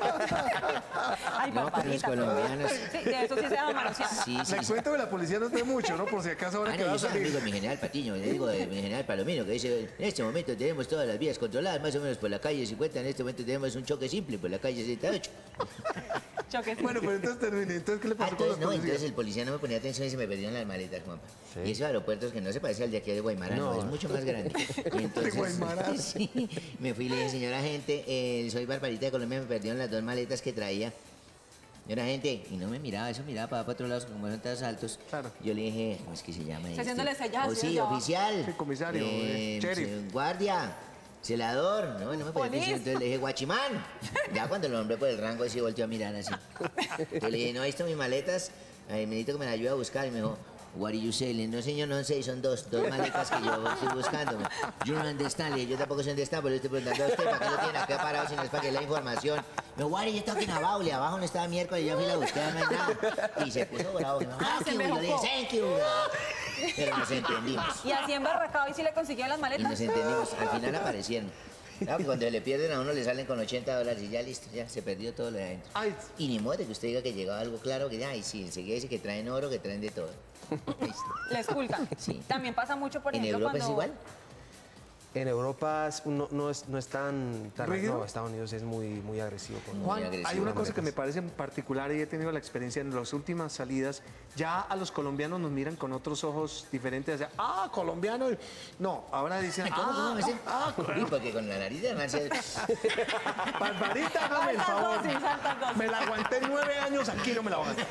Ay,
No, con los
Barbarita.
colombianos.
Sí, de eso sí se llama manosear.
Sí, sí,
Le
sí.
cuento que la policía no es de mucho, ¿no? Por si acaso ahora
Ah,
que
no,
va a
yo soy amigo
salir.
de mi general Patiño, le digo de mi general Palomino, que dice, en este momento tenemos todas las vías controladas, más o menos por la calle cincuenta, en este momento tenemos un choque simple por la calle sesenta y ocho.
Choques.
Bueno, pero entonces terminé. Entonces, ¿qué le
Ah,
pasó con los
entonces, no,
policías?
entonces el policía no me ponía atención y se me perdieron las maletas, Juanpa.
Sí.
Y esos aeropuertos que no se parece al de aquí de Guaymará, no,
No.
es mucho más grande. Y entonces,
Guaymará.
sí, me fui y le dije, señora gente, eh, soy Barbarita de Colombia, me perdieron las dos maletas que traía. Señora gente, y no me miraba, eso miraba para, para otro lado, como son tan altos.
Claro.
Yo le dije, ¿cómo es que se llama este?
haciéndole señas,
Oh,
sí,
sí,
ya.
oficial.
Sí, comisario, eh, sheriff.
se- Guardia. Celador, no, no me podía
Polis.
decir, entonces le dije, guachimán. Ya cuando lo nombré por el rango, sí volteó a mirar así. Yo le dije, no, ahí están mis maletas, eh, necesito que me la ayude a buscar. Y me dijo, what are you selling? No, señor, no sé, son dos, dos maletas que yo estoy buscando. Yo no understand, le dije, yo tampoco sé dónde están, pero le estoy preguntando a usted, ¿para qué lo tiene acá parado si no es para que le dé información? Me dijo, what are you talking about? Le abajo no estaba miércoles, yo fui a la búsqueda, no hay nada. Y se puso bravo, y me dijo,
Ah,
thank
se
you.
me
Y yo le dije,
enojó.
thank you. Pero nos entendimos.
Y así embarracado, ¿y si le consiguieron las
Y
maletas?
nos entendimos, al final aparecieron. Claro, que cuando le pierden a uno le salen con ochenta dólares y ya listo, ya se perdió todo lo de adentro.
Ay,
Y ni modo de que usted diga que llegaba algo claro, que ya, y sí, enseguida dice que traen oro, que traen de todo. Listo.
Les culcan.
Sí.
También pasa mucho, por
¿En
ejemplo,
Europa
cuando...
es igual?
En Europa es- no, no es, no es tan, tan
¿Rígido?
no, Estados Unidos es muy, muy agresivo con
Juan,
agresivo,
hay una
hombre,
cosa que
pues.
me parece en particular y he tenido la experiencia en las últimas salidas. Ya a los colombianos nos miran con otros ojos diferentes. O sea, ah, colombiano. No, ahora dicen,
¿Cómo,
ah,
cómo? ¿Ese?
ah,
Uy, porque con la nariz de Marcel.
Barbarita, hágame el
Saltas
favor.
dos, sí, saltas dos.
Me la aguanté nueve años, aquí no me la aguanté.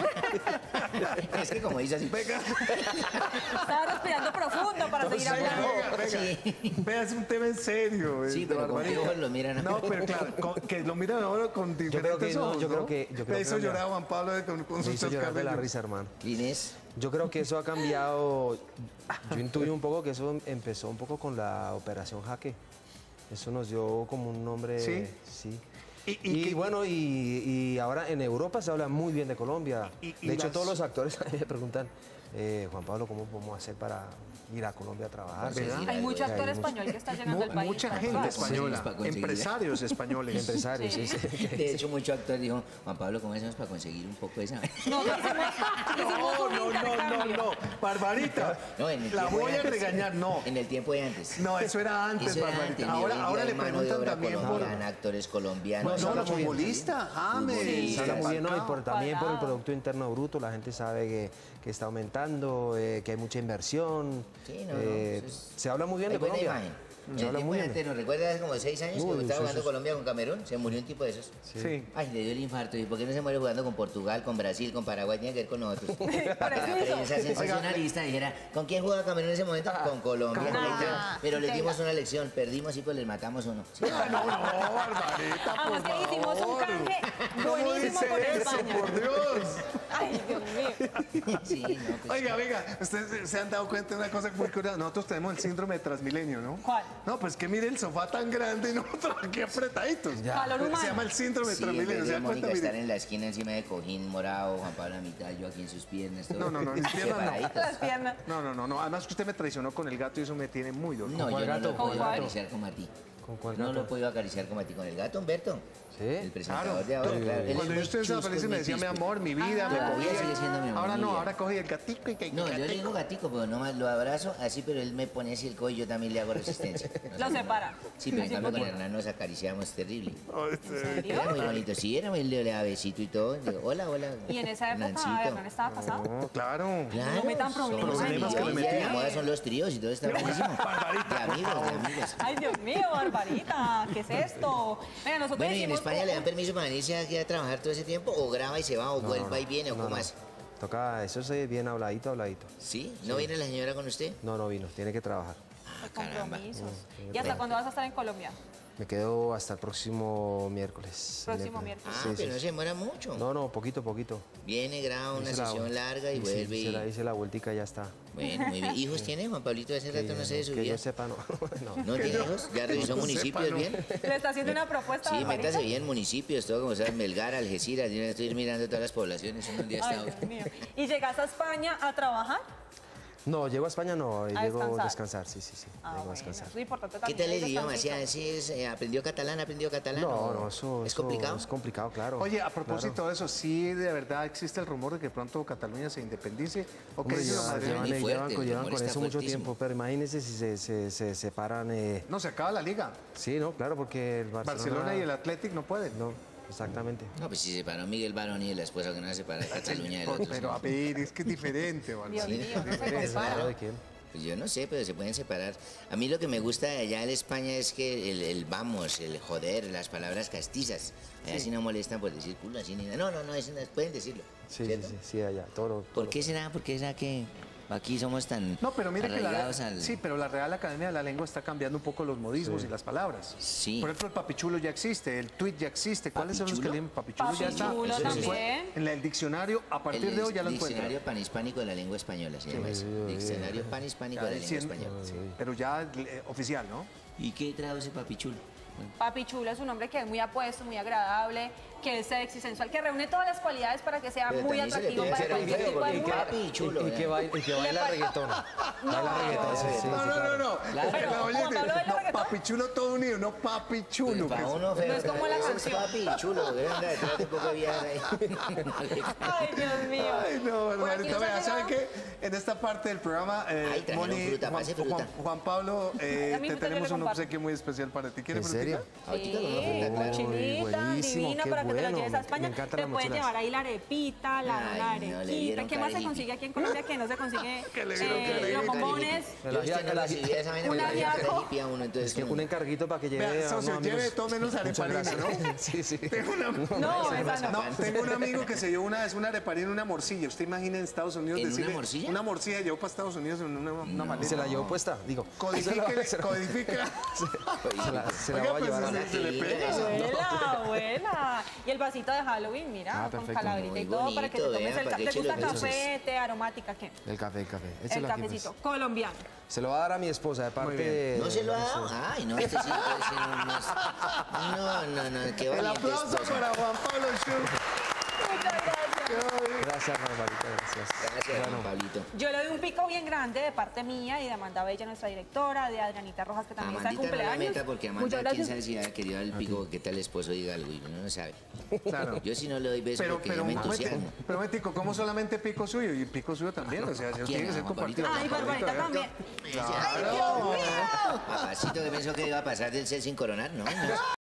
Es que como dice así.
Venga,
Estaba respirando profundo para seguir
venga,
hablando.
venga, venga.
Sí.
Vea, es un tema en serio.
Sí,
eh,
pero ¿con
Barbarita.
qué ojos lo miran a
No,
uno?
pero claro, con- que lo miran ahora con
creo
diferentes
que no,
ojos,
yo creo
¿no?
que- yo creo
Me
que
hizo
cambia.
llorar Juan Pablo de- con, con
Me
sus
hizo llorar de la
cabellos.
risa, hermano.
Inés,
Yo creo que eso ha cambiado, yo intuyo un poco que eso empezó un poco con la operación Jaque. Eso nos dio como un nombre,
¿Sí?
sí.
Y,
Y,
y que-
bueno, y, y ahora en Europa se habla muy bien de Colombia.
Y- y
de hecho,
las-
todos los actores a mí me preguntan, eh, Juan Pablo, ¿cómo podemos hacer para ir a Colombia a trabajar?
¿Verdad?
Hay mucho
Hay
actor
mucho-
español que está llegando
mu-
al país.
mucha
para
gente
actuar.
española,
Para conseguir.
empresarios españoles.
Empresarios, sí, sí.
De hecho, mucho actor dijo, Juan Pablo, ¿cómo hacemos para conseguir un poco de esa?
No, no, hicimos, hicimos un intercambio.
Barbarita.
No, en el
La
tiempo
voy
de
a
antes.
regañar, no.
En el tiempo de antes.
No, eso era antes,
Eso era
Barbarita.
antes, y
Ahora,
hoy en
ahora
día
le
hay mano de
preguntan
obra
también por...
colombiana, actores colombianos.
No, no,
habla
no,
muy bien.
futbolista, James.
Futbolista.
Se habla muy bien, ¿no? Y
Falcao.
por- también por el
Falcao.
Producto Interno Bruto, la gente sabe que, que está aumentando, eh, que hay mucha inversión.
Sí, no, no,
eh,
eso es-
se habla muy bien
Hay
de
buena
Colombia.
imagen. En
Se
el
habla
tiempo
muy
de
bien.
antes, ¿nos recuerda hace como seis años
Uy,
que estaba
sí,
jugando
sí.
Colombia con Camerún? Se murió un tipo de esos.
Sí.
Ay, le dio el infarto. ¿Y por qué no se muere jugando con Portugal, con Brasil, con Paraguay? Tiene que ver con nosotros. Para que la prensa sensacionalista dijera, ¿con quién jugaba Camerún en ese momento? Con Colombia.
con
Ahí está.
Colombia.
Pero le
Tenga.
dimos una lección. Perdimos y pues les matamos uno. Sí,
No, no, Barbarita,
Además
por
que hicimos un
favor.
canje
¿Cómo
buenísimo
dice
con
eso,
España.
por Dios?
Ay, Dios mío.
sí, no, pues,
Oiga, oiga, ustedes se han dado cuenta de una cosa muy curiosa. Nosotros tenemos el síndrome de Transmilenio, ¿no?
¿Cuál?
No, pues que mire el sofá tan grande y nosotros aquí apretaditos.
Calor humano.
Se llama el síndrome de
Sí, en
Transmilenio.
vez
¿Se
de
dan cuenta?
Mónica estar
Mire.
en la esquina encima de cojín morado, Juan Pablo a mitad, yo aquí en sus piernas. Todo.
No, no, no, mis piernas no.
Separaditos.
Las piernas.
No, no, no, no. Además que usted me traicionó con el gato y eso me tiene muy duro.
No, yo
cuál
no
gato?
lo he
¿Con
podido
cuál?
acariciar como a ti.
¿Con cuál
No
gato?
lo he podido acariciar como a ti. Con el gato, Humberto.
¿Sí?
El presentador
Claro.
de ahora, claro. Él es
Cuando
muy
yo usted estaba
chusco,
feliz
es
y me
muy
decía, mi
chispe.
amor, mi vida, me
Todavía
cogía.
sigue siendo mi amor,
Ahora
mi
no,
vida.
ahora cogí el gatico y que
No, yo le digo gatico, pero nomás lo abrazo así, pero él me pone así el codo y yo también le hago resistencia. No
Lo
sé.
separa.
Sí, pero en
Así
cambio con
poquito.
Hernán nos acariciamos terrible.
¿En serio?
Era muy bonito, sí, era muy le daba besito y todo. Digo, hola, hola.
Y en esa época
Hernancito.
Hernán estaba casado.
No, claro.
Claro,
No metan
son
problemas
los
ahí.
Problemas que le
tríos, ya
metían.
de moda son los tríos y todo está buenísimo. De amigos, de amigos.
Ay, Dios mío, Barbarita, ¿qué es esto? Mira, nosotros
Bueno, ¿y en
hicimos
España
un-
le dan permiso para venirse aquí a trabajar todo ese tiempo? ¿O graba y se va? ¿O
No,
vuelve
no,
y viene? ¿O
no,
cómo
no.
hace?
Toca, eso es bien habladito, habladito.
¿Sí? ¿No viene la señora con usted?
No, no vino, tiene que trabajar.
Ah, caramba.
compromisos. ¿Y hasta cuándo vas a estar en Colombia?
Me quedo hasta el próximo miércoles.
Próximo miércoles.
Ah,
Sí, sí,
pero no
sí.
se demora mucho.
No, no, poquito, poquito.
Viene, graba una
Hice la-
sesión larga y
sí,
vuelve
hice
y...
la, hice la vueltica y ya está.
Bueno, muy bien. ¿Hijos tiene Juan Pablito? Hace rato no sé de su
Que
vida.
yo sepa, no. no.
¿No tiene hijos? ¿Ya revisó municipios
sepa, no.
bien?
¿Le está haciendo una propuesta a
Sí,
Barbarita?
métase bien municipios, todo como sabes, Melgar, Algeciras, yo estoy mirando todas las poblaciones, un día
Ay,
estaba...
Dios mío. ¿Y llegaste a España a trabajar?
No, llego a España, no, llego
descansar.
a descansar, sí, sí, sí.
Ah,
llego a
bueno,
descansar.
es importante
¿Qué
también.
tal el
el
idioma? ¿Sí,
descansito.
sí es, eh, ¿Aprendió catalán? ¿Aprendió catalán?
No,
o-
no, eso
¿Es
eso
complicado?
Es complicado, claro.
Oye, a
claro.
propósito de eso, ¿sí de verdad existe el rumor de que pronto Cataluña se independice? ¿O qué
Hombre,
dicen los
llevan,
madrileños?
llevan,
Muy fuerte,
llevan con-
el
llevan
rumor
con
está
eso mucho
fuertísimo.
tiempo, pero imagínense si se, se, se separan. Eh,
No, se acaba la liga.
sí, no, claro, porque el Barcelona...
Barcelona y el Athletic no pueden.
No, exactamente.
No, pues si se separó Miguel Barón y la esposa que no se separa Cataluña del otro.
Pero a ver, es que es diferente, ¿vale?
Dios mío, no se
Es
compara.
¿De quién?
Pues yo no sé, pero se pueden separar. A mí lo que me gusta de allá en España es que el, el vamos, el joder, las palabras castizas. Allá sí no molestan por decir culo así ni nada. No, no, no, es- pueden decirlo.
Sí, sí,
¿cierto?
sí, sí, allá, todo. lo-
¿Por
todo
qué será? ¿Por qué será que aquí somos tan
No, pero mire que la,
arraigados al...
sí, pero la Real Academia de la Lengua está cambiando un poco los modismos y las palabras.
Sí.
Por ejemplo, el papichulo ya existe, el tweet ya existe. ¿Cuáles son los que
¿Papichulo?
leen papichulo? Ya está.
Papichulo
Eso fue
también.
en el diccionario, a partir
el
de hoy ya lo
Diccionario
encuentran.
Panhispánico de la Lengua Española se llama eso. Diccionario Panhispánico
Ya
de la Lengua
diciendo-
Española.
sí, pero ya eh, oficial, ¿no?
¿Y qué traduce papichulo?
Papi Chulo es un hombre que es muy apuesto, muy agradable, que es sexy, sensual, que reúne todas las cualidades para que sea
Pero
muy
también se le
atractivo
puede
para
hacer el
cualquier
feo,
tipo de
porque
mujer.
papi chulo.
Y, y que
¿verdad?
baila, y que baila
pa-
reggaetón. Baila reggaetón, sí, sí,
No,
sí,
no,
claro.
no, no.
Claro.
Pero,
La
Juan
oyente,
Pablo baila
no,
reggaetón.
papichulo todo unido, no papichulo.
Para
que es-
uno feo.
No es como la
eso
canción.
papi chulo, que anda detrás de un poco de viejas ahí.
Ay, Dios mío.
Ay, no,
Por aquí
hermanita,
nos ha
vea, ¿sabe
llegado-
qué? En esta parte del programa, eh,
Ay, trajeron
Moni,
fruta,
Juan,
pase fruta.
Juan- Juan Pablo, eh,
A mí
te
fruta yo
tenemos
le
un
comparto.
obsequio muy especial para ti. ¿Quieres
¿En
frutita?
serio?
Ahorita con una
Sí,
fruta, claro.
mochilita,
buenísimo,
divina
qué
para que te la
bueno,
lleves a
me-
España.
me encantan
te
las
puedes
mochilas.
llevar ahí la arepita, la,
Ay,
la
no, le
arequita.
dieron
¿Qué más se
cariño.
consigue aquí en Colombia que no se consigue?
Que le dieron
Eh,
cariño.
los bombones.
Yo
El
usted
ajiaco,
no
el
recibía esa vaina,
Un
me la
ajiaco.
llevaba hippie a uno, entonces...
Es que un encarguito para que lleve
Vea,
a
socio,
unos
lleve
amigos.
todo menos
Muchas
areparina,
gracias.
¿no?
Sí, sí.
Tengo una,
No, esa no.
no, tengo un amigo que se llevó una vez una areparina en una morcilla. ¿Usted imagina en Estados Unidos
¿En una
decirle...
morcilla?
Una morcilla llevó para Estados Unidos en una, una maleta.
Se la llevó puesta, digo.
Codifique,
Se la-
codifica.
Se la, se la
Oiga,
voy a
pues,
llevar a
se-
la...
se le pega.
Abuela, abuela. Y el vasito de Halloween, mira,
Ah,
con
perfecto.
calaverita y
Muy
todo para que te
bonito,
tomes
vea,
el
para
café.
que
¿Te gusta
eche los
café, té, aromática, qué?
El café, el café.
El
Échelo aquí, pues.
cafecito colombiano.
Se lo va a dar a mi esposa de parte
bien.
de...
¿No se lo ha dado? Ah, Ay, no, este sí, entonces, sí, no, no, es- no, no, no, qué
El
valiente
aplauso
esposa.
para Juan Pablo Schultz.
Muchas gracias.
Gracias, Barbarita, gracias.
Gracias, Juan Pablito.
Yo le doy un pico bien grande de parte mía y de Amanda Bella, nuestra directora, de Adrianita Rojas, que también está de
Amandita no la
cumpleaños.
meta porque
Muchas
Amanda, quién
gracias.
sabe si ha querido dar el pico, qué tal el esposo diga algo y uno no sabe.
Claro.
Yo si no le doy beso
Pero,
porque
pero,
yo me
un momentico,
entusiasmo.
pero un momentico, ¿cómo solamente pico suyo? Y pico suyo también, o sea, eso
¿Quién?
tiene que ser
Juan
compartido.
Pablito?
Ay, Barbarita también.
¡Ay, Dios mío! Papacito que pensó que iba a pasar del ser sin coronar, ¿no? no.